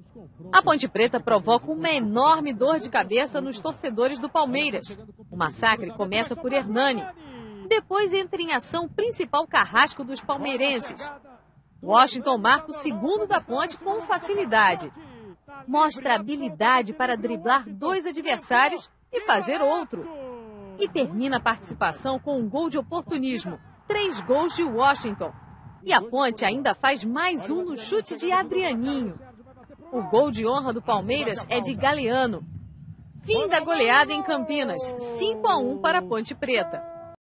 A Ponte Preta provoca uma enorme dor de cabeça nos torcedores do Palmeiras. O massacre começa por Hernani. Depois entra em ação o principal carrasco dos palmeirenses. Washington marca o segundo da Ponte com facilidade. Mostra habilidade para driblar dois adversários e fazer outro. E termina a participação com um gol de oportunismo. 3 gols de Washington. E a Ponte ainda faz mais um no chute de Adrianinho. O gol de honra do Palmeiras é de Galeano. Fim da goleada em Campinas, 5-1 para a Ponte Preta.